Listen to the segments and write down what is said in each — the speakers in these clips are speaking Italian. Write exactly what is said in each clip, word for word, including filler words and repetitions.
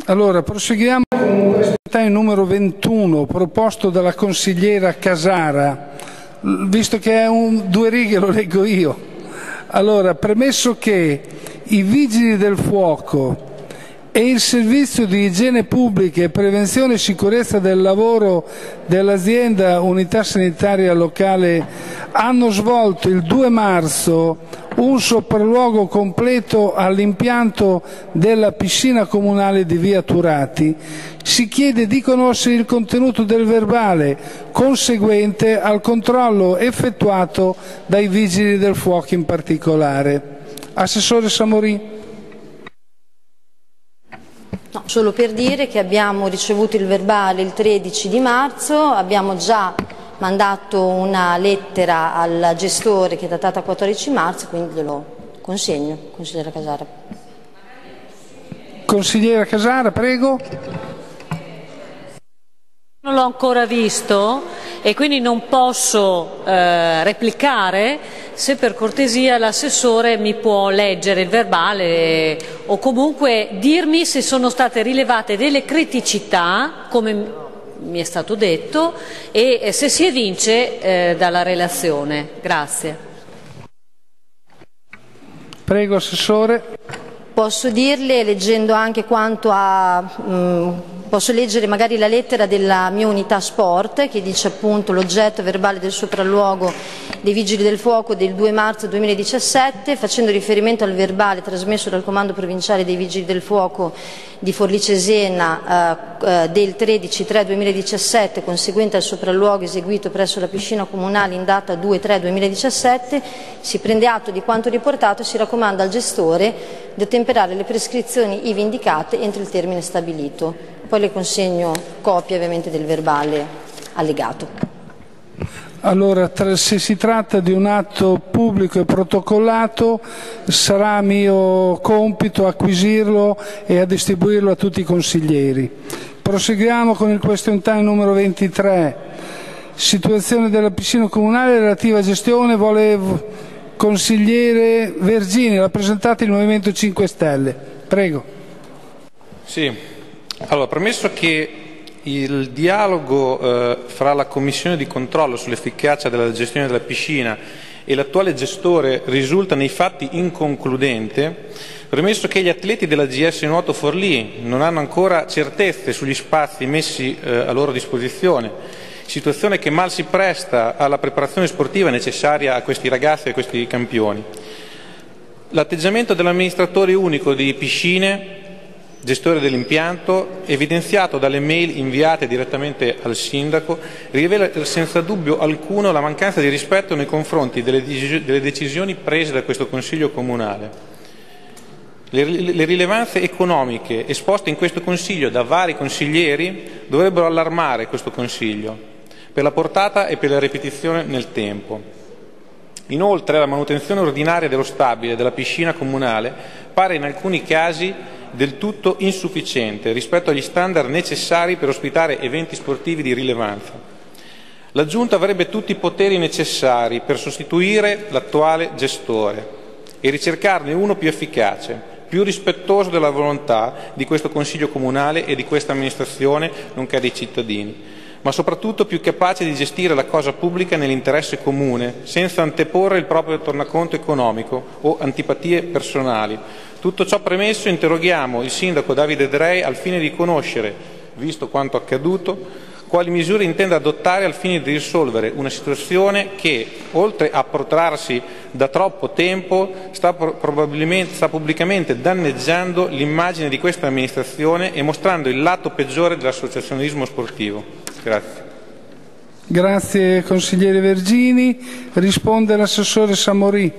Allora, proseguiamo con il numero ventuno, proposto dalla consigliera Casara. Visto che è un, due righe, lo leggo io. Allora, premesso che i vigili del fuoco e il servizio di igiene pubblica e prevenzione e sicurezza del lavoro dell'azienda Unità Sanitaria Locale hanno svolto il due marzo un sopralluogo completo all'impianto della piscina comunale di via Turati, si chiede di conoscere il contenuto del verbale conseguente al controllo effettuato dai vigili del fuoco in particolare. Assessore Samorì. No, solo per dire che abbiamo ricevuto il verbale il tredici di marzo, abbiamo già mandato una lettera al gestore che è datata quattordici marzo, quindi glielo consegno, consigliera Casara. Consigliera Casara, prego. Non l'ho ancora visto e quindi non posso eh, replicare. Se per cortesia l'assessore mi può leggere il verbale o comunque dirmi se sono state rilevate delle criticità, come mi è stato detto, e se si evince eh, dalla relazione. Grazie. Prego, Assessore. Posso dirle, leggendo anche quanto a... Mh, posso leggere magari la lettera della mia unità sport che dice appunto l'oggetto verbale del sopralluogo dei Vigili del Fuoco del due marzo duemiladiciassette, facendo riferimento al verbale trasmesso dal Comando Provinciale dei Vigili del Fuoco di Forlì Cesena eh, eh, del tredici tre duemiladiciassette, conseguente al sopralluogo eseguito presso la piscina comunale in data due tre duemiladiciassette, si prende atto di quanto riportato e si raccomanda al gestore di ottemperare le prescrizioni ivi indicate entro il termine stabilito. Poi le consegno copia ovviamente del verbale allegato. Allora, se si tratta di un atto pubblico e protocollato, sarà mio compito acquisirlo e a distribuirlo a tutti i consiglieri. Proseguiamo con il question time numero ventitré. Situazione della piscina comunale, relativa gestione, vuole consigliere Vergini, rappresentante il Movimento cinque Stelle. Prego. Sì. Allora, premesso che il dialogo eh, fra la Commissione di controllo sull'efficacia della gestione della piscina e l'attuale gestore risulta nei fatti inconcludente, premesso che gli atleti della G S Nuoto Forlì non hanno ancora certezze sugli spazi messi eh, a loro disposizione, situazione che mal si presta alla preparazione sportiva necessaria a questi ragazzi e a questi campioni, l'atteggiamento dell'amministratore unico di piscine, gestore dell'impianto, evidenziato dalle mail inviate direttamente al sindaco, rivela senza dubbio alcuno la mancanza di rispetto nei confronti delle, delle decisioni prese da questo Consiglio Comunale. Le, le rilevanze economiche esposte in questo Consiglio da vari consiglieri dovrebbero allarmare questo Consiglio per la portata e per la ripetizione nel tempo. Inoltre la manutenzione ordinaria dello stabile della piscina comunale pare in alcuni casi del tutto insufficiente rispetto agli standard necessari per ospitare eventi sportivi di rilevanza. La Giunta avrebbe tutti i poteri necessari per sostituire l'attuale gestore e ricercarne uno più efficace, più rispettoso della volontà di questo Consiglio Comunale e di questa amministrazione, nonché dei cittadini, ma soprattutto più capace di gestire la cosa pubblica nell'interesse comune, senza anteporre il proprio tornaconto economico o antipatie personali. Tutto ciò premesso, interroghiamo il sindaco Davide Drei al fine di conoscere, visto quanto accaduto, quali misure intende adottare al fine di risolvere una situazione che, oltre a protrarsi da troppo tempo, sta, probabilmente, sta pubblicamente danneggiando l'immagine di questa amministrazione e mostrando il lato peggiore dell'associazionismo sportivo. Grazie. Grazie consigliere Vergini. Risponde l'assessore Samorì.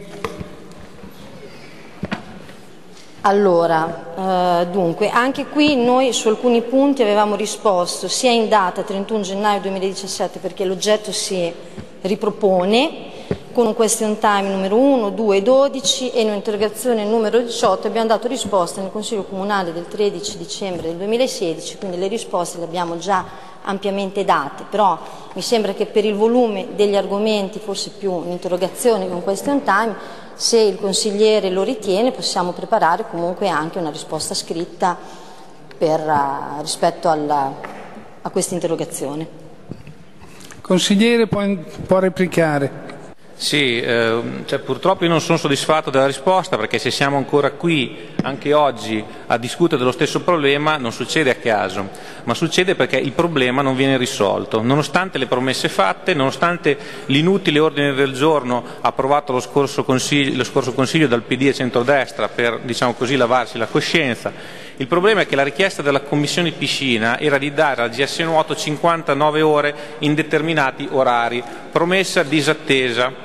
Allora, eh, dunque, anche qui noi su alcuni punti avevamo risposto sia in data trentuno gennaio duemiladiciassette, perché l'oggetto si ripropone, con un question time numero uno, due e dodici e un'interrogazione numero diciotto abbiamo dato risposta nel Consiglio Comunale del tredici dicembre del duemilasedici, quindi le risposte le abbiamo già ampiamente date, però mi sembra che per il volume degli argomenti, forse più un'interrogazione che un question time, se il consigliere lo ritiene possiamo preparare comunque anche una risposta scritta per, uh, rispetto alla, a questa interrogazione. Consigliere, può, può replicare. Sì, eh, cioè, purtroppo io non sono soddisfatto della risposta, perché se siamo ancora qui anche oggi a discutere dello stesso problema non succede a caso, ma succede perché il problema non viene risolto, nonostante le promesse fatte, nonostante l'inutile ordine del giorno approvato lo scorso consiglio, lo scorso consiglio dal P D e centrodestra per, diciamo così, lavarsi la coscienza. Il problema è che la richiesta della Commissione Piscina era di dare al G S Nuoto cinquantanove ore in determinati orari, promessa disattesa.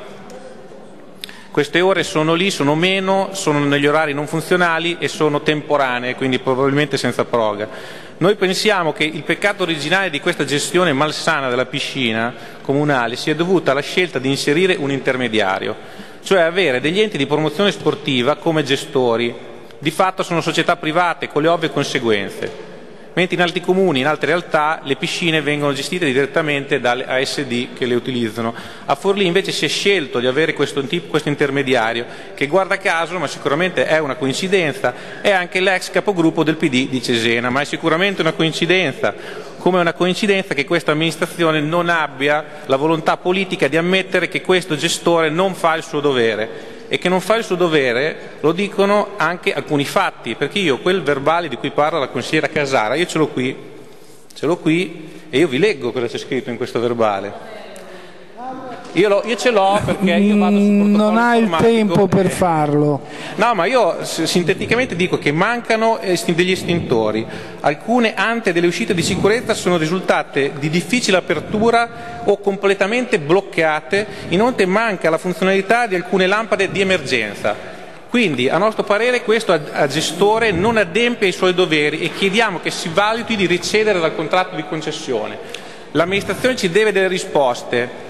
Queste ore sono lì, sono meno, sono negli orari non funzionali e sono temporanee, quindi probabilmente senza proroga. Noi pensiamo che il peccato originale di questa gestione malsana della piscina comunale sia dovuta alla scelta di inserire un intermediario, cioè avere degli enti di promozione sportiva come gestori. Di fatto sono società private con le ovvie conseguenze, mentre in altri comuni, in altre realtà, le piscine vengono gestite direttamente dalle A S D che le utilizzano. A Forlì invece si è scelto di avere questo, questo intermediario che, guarda caso, ma sicuramente è una coincidenza, è anche l'ex capogruppo del P D di Cesena, ma è sicuramente una coincidenza, come è una coincidenza che questa amministrazione non abbia la volontà politica di ammettere che questo gestore non fa il suo dovere. E che non fa il suo dovere lo dicono anche alcuni fatti, perché io quel verbale di cui parla la consigliera Casara, io ce l'ho qui, ce l'ho qui e io vi leggo cosa c'è scritto in questo verbale. Io, lo, io ce l'ho perché io vado sul protocollo non ha il tempo per eh. farlo. No, ma io sinteticamente dico che mancano degli estintori. Alcune ante delle uscite di sicurezza sono risultate di difficile apertura o completamente bloccate, inoltre manca la funzionalità di alcune lampade di emergenza. Quindi, a nostro parere, questo gestore non adempie ai suoi doveri e chiediamo che si valuti di ricedere dal contratto di concessione. L'amministrazione ci deve delle risposte.